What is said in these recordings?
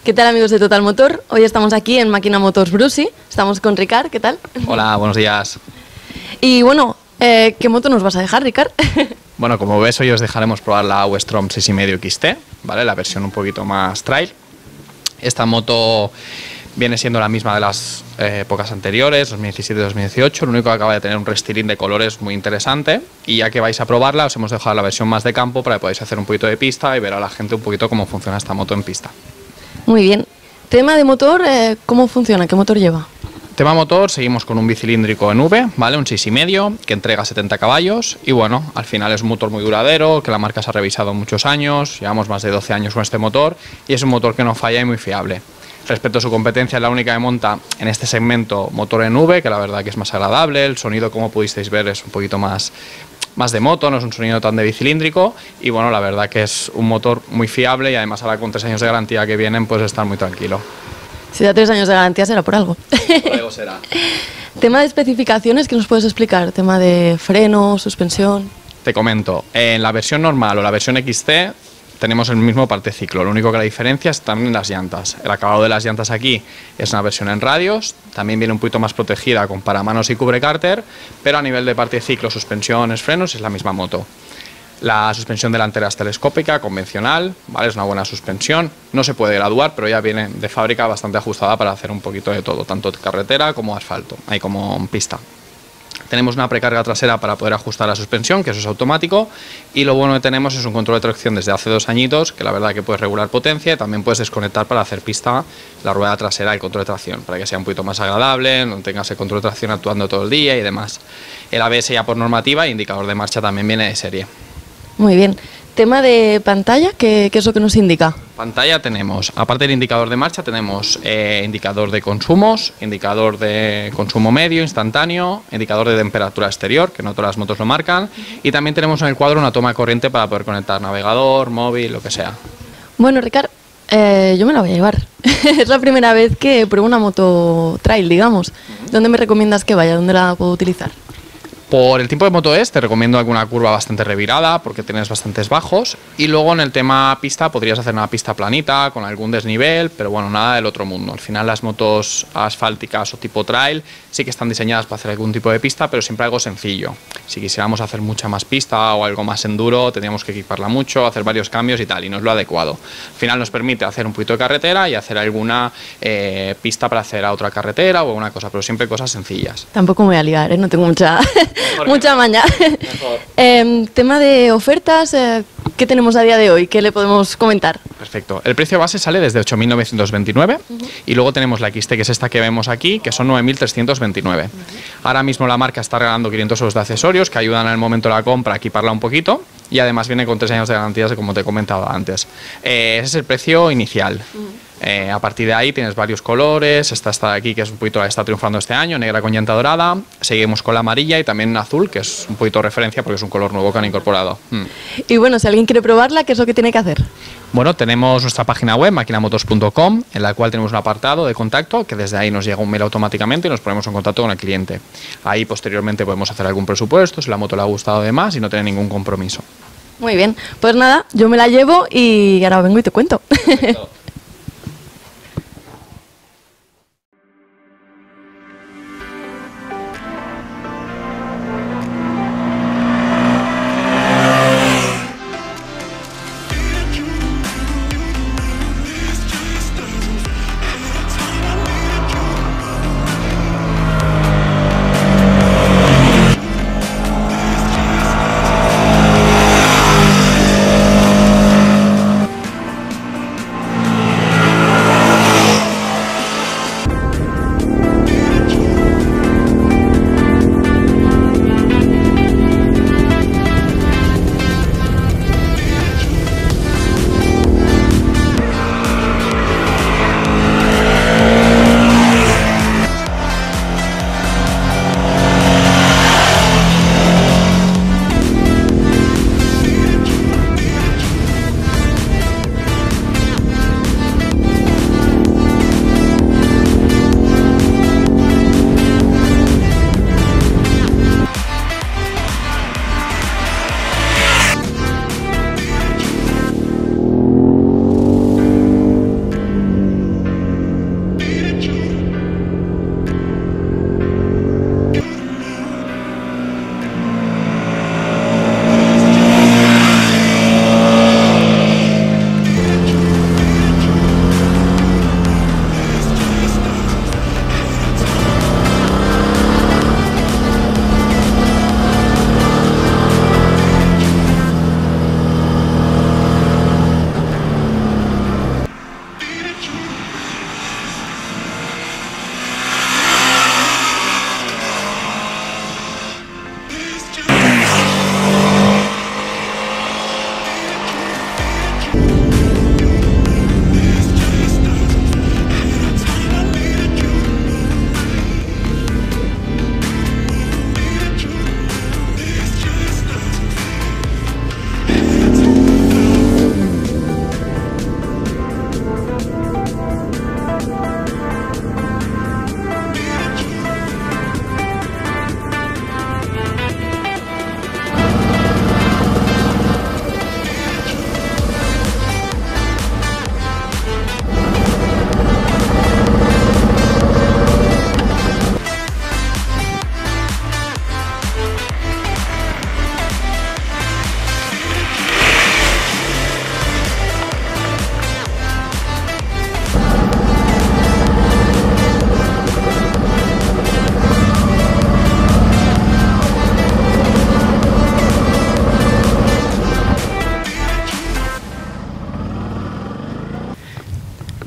¿Qué tal, amigos de Total Motor? Hoy estamos aquí en Máquina Motors Brusi. Estamos con Ricard, ¿qué tal? Hola, buenos días. Y bueno, ¿qué moto nos vas a dejar, Ricard? Bueno, como ves, hoy os dejaremos probar la Westrom 6,5 XT, ¿vale? La versión un poquito más trail. Esta moto viene siendo la misma de las épocas anteriores, 2017-2018, lo único que acaba de tener un restyling de colores muy interesante, y ya que vais a probarla os hemos dejado la versión más de campo para que podáis hacer un poquito de pista y ver a la gente un poquito cómo funciona esta moto en pista. Muy bien. Tema de motor, ¿cómo funciona? ¿Qué motor lleva? Tema motor, seguimos con un bicilíndrico en V, ¿vale? Un 6,5 que entrega 70 caballos y bueno, al final es un motor muy duradero, que la marca se ha revisado muchos años, llevamos más de 12 años con este motor y es un motor que no falla y muy fiable. Respecto a su competencia, es la única que monta en este segmento motor en V, que la verdad que es más agradable, el sonido, como pudisteis ver, es un poquito más de moto, no es un sonido tan de bicilíndrico y bueno, la verdad que es un motor muy fiable y además ahora con 3 años de garantía que vienen, pues estar muy tranquilo. Si da 3 años de garantía será por algo. Por algo será. Tema de especificaciones, ¿qué nos puedes explicar? Tema de freno, suspensión. Te comento, en la versión normal o la versión XT tenemos el mismo parteciclo, lo único que la diferencia es también las llantas. El acabado de las llantas aquí es una versión en radios, también viene un poquito más protegida con paramanos y cubrecárter, pero a nivel de parteciclo, suspensiones, frenos es la misma moto. La suspensión delantera es telescópica, convencional, ¿vale? Es una buena suspensión, no se puede graduar, pero ya viene de fábrica bastante ajustada para hacer un poquito de todo, tanto carretera como asfalto, ahí como pista. Tenemos una precarga trasera para poder ajustar la suspensión, que eso es automático, y lo bueno que tenemos es un control de tracción desde hace 2 añitos, que la verdad que puedes regular potencia y también puedes desconectar para hacer pista la rueda trasera y el control de tracción, para que sea un poquito más agradable, no tengas el control de tracción actuando todo el día y demás. El ABS ya por normativa e indicador de marcha también viene de serie. Muy bien. Tema de pantalla, ¿qué es lo que nos indica? Pantalla tenemos, aparte del indicador de marcha, tenemos indicador de consumos, indicador de consumo medio, instantáneo, indicador de temperatura exterior, que no todas las motos lo marcan, y también tenemos en el cuadro una toma de corriente para poder conectar navegador, móvil, lo que sea. Bueno, Ricard, yo me la voy a llevar. Es la primera vez que pruebo una moto trail, digamos. ¿Dónde me recomiendas que vaya? ¿Dónde la puedo utilizar? Por el tipo de moto te recomiendo alguna curva bastante revirada porque tienes bastantes bajos, y luego en el tema pista podrías hacer una pista planita con algún desnivel, pero bueno, nada del otro mundo. Al final las motos asfálticas o tipo trail sí que están diseñadas para hacer algún tipo de pista, pero siempre algo sencillo. Si quisiéramos hacer mucha más pista o algo más enduro, tendríamos que equiparla mucho, hacer varios cambios y tal, y no es lo adecuado. Al final nos permite hacer un poquito de carretera y hacer alguna pista para hacer a otra carretera o alguna cosa, pero siempre cosas sencillas. Tampoco me voy a liar, no tengo mucha maña. Tema de ofertas, ¿qué tenemos a día de hoy? ¿Qué le podemos comentar? Perfecto. El precio base sale desde 8.929 y luego tenemos la XT, que es esta que vemos aquí, que son 9.329. Ahora mismo la marca está regalando 500 euros de accesorios que ayudan en el momento de la compra a equiparla un poquito, y además viene con 3 años de garantías, como te he comentado antes. Ese es el precio inicial. A partir de ahí tienes varios colores, esta de aquí, que es un poquito, está triunfando este año, negra con llanta dorada, seguimos con la amarilla y también azul, que es un poquito referencia porque es un color nuevo que han incorporado. Y bueno, si alguien quiere probarla, ¿qué es lo que tiene que hacer? Bueno, tenemos nuestra página web, maquinamotos.com, en la cual tenemos un apartado de contacto, que desde ahí nos llega un mail automáticamente y nos ponemos en contacto con el cliente. Ahí posteriormente podemos hacer algún presupuesto, si la moto le ha gustado de más y no tiene ningún compromiso. Muy bien, pues nada, yo me la llevo y ahora vengo y te cuento.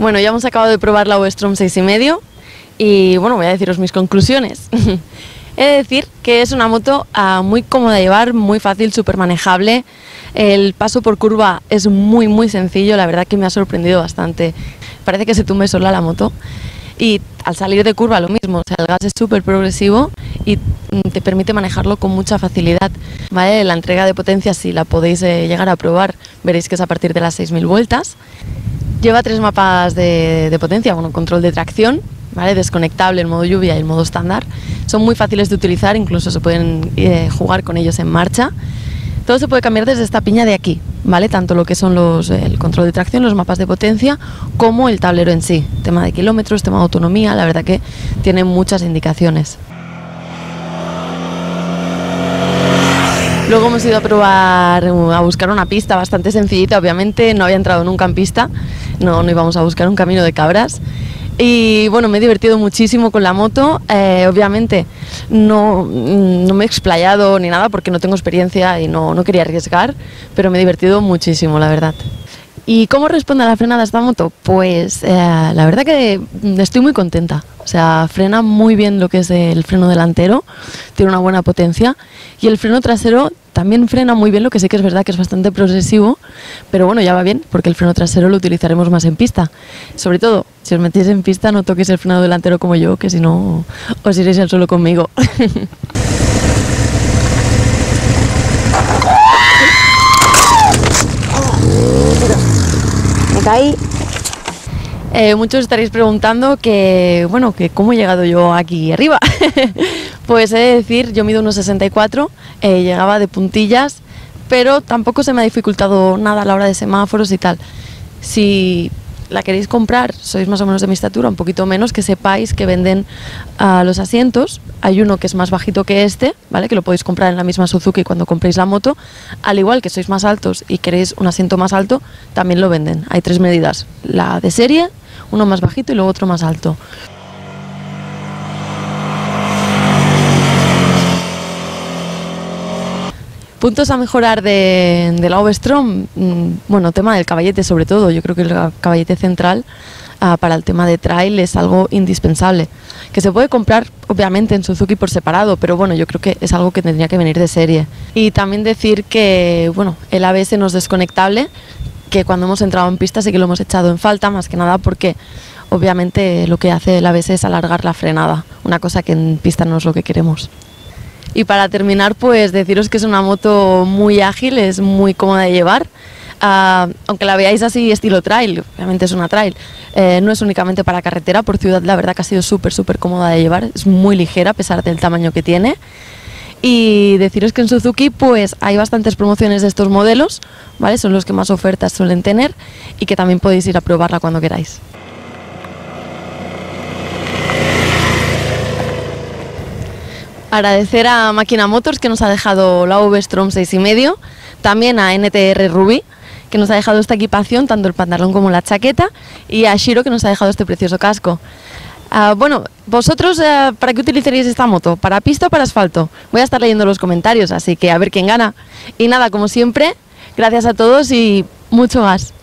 Bueno, ya hemos acabado de probar la V-Strom 6,5 y bueno, voy a deciros mis conclusiones. He de decir que es una moto muy cómoda de llevar, muy fácil, súper manejable. El paso por curva es muy sencillo, la verdad que me ha sorprendido bastante. Parece que se tumbe sola la moto. Y al salir de curva lo mismo, o sea, el gas es súper progresivo y te permite manejarlo con mucha facilidad, ¿vale? La entrega de potencia, si la podéis llegar a probar, veréis que es a partir de las 6.000 vueltas. Lleva 3 mapas de potencia, bueno, control de tracción, ¿vale? Desconectable, el modo lluvia y el modo estándar. Son muy fáciles de utilizar, incluso se pueden jugar con ellos en marcha. Todo se puede cambiar desde esta piña de aquí, ¿vale? Tanto lo que son el control de tracción, los mapas de potencia, como el tablero en sí. Tema de kilómetros, tema de autonomía, la verdad que tiene muchas indicaciones. Luego hemos ido a buscar una pista bastante sencillita, obviamente, no había entrado nunca en pista, no íbamos a buscar un camino de cabras. Y bueno, me he divertido muchísimo con la moto, obviamente no me he explayado ni nada porque no tengo experiencia y no quería arriesgar, pero me he divertido muchísimo, la verdad. ¿Y cómo responde a la frenada esta moto? Pues la verdad que estoy muy contenta, o sea, frena muy bien lo que es el freno delantero, tiene una buena potencia y el freno trasero también frena muy bien, lo que sí que es verdad que es bastante progresivo, pero bueno, ya va bien, porque el freno trasero lo utilizaremos más en pista. Sobre todo, si os metéis en pista, no toquéis el freno delantero como yo, que si no, os iréis al suelo conmigo. Me caí. Muchos estaréis preguntando que cómo he llegado yo aquí arriba. Pues he de decir, yo mido 1,64, llegaba de puntillas, pero tampoco se me ha dificultado nada a la hora de semáforos y tal. Si la queréis comprar, sois más o menos de mi estatura, un poquito menos, que sepáis que venden los asientos. Hay uno que es más bajito que este, ¿vale? Que lo podéis comprar en la misma Suzuki cuando compréis la moto. Al igual que sois más altos y queréis un asiento más alto, también lo venden. Hay 3 medidas, la de serie, uno más bajito y luego otro más alto. Puntos a mejorar de la V-Strom, bueno, tema del caballete sobre todo. Yo creo que el caballete central para el tema de trail es algo indispensable, que se puede comprar obviamente en Suzuki por separado, pero bueno, yo creo que es algo que tendría que venir de serie. Y también decir que bueno, el ABS no es desconectable, que cuando hemos entrado en pista sí que lo hemos echado en falta, más que nada porque obviamente lo que hace el ABS es alargar la frenada, una cosa que en pista no es lo que queremos. Y para terminar, pues deciros que es una moto muy ágil, es muy cómoda de llevar, aunque la veáis así estilo trail, obviamente es una trail, no es únicamente para carretera, por ciudad la verdad que ha sido súper cómoda de llevar, es muy ligera a pesar del tamaño que tiene. Y deciros que en Suzuki pues hay bastantes promociones de estos modelos, ¿vale? Son los que más ofertas suelen tener y que también podéis ir a probarla cuando queráis. Agradecer a Máquina Motors que nos ha dejado la V-Strom 6,5, también a NTR Ruby que nos ha dejado esta equipación, tanto el pantalón como la chaqueta, y a Shiro que nos ha dejado este precioso casco. Bueno, vosotros, ¿para qué utilizaríais esta moto? ¿Para pista o para asfalto? Voy a estar leyendo los comentarios, así que a ver quién gana. Y nada, como siempre, gracias a todos y mucho gas.